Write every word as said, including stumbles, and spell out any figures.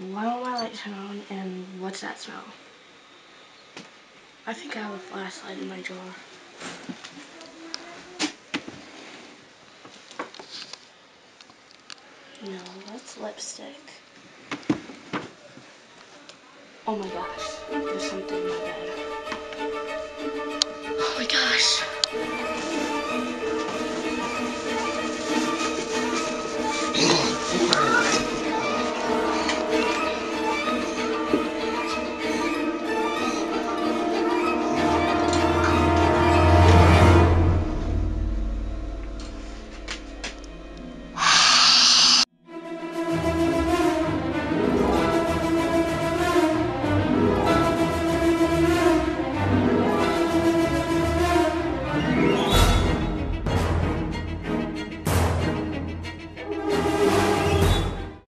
why won't my light turn on, and what's that smell? I think I have a flashlight in my drawer. No, that's lipstick. Oh my gosh, there's something in my bed. Oh my gosh.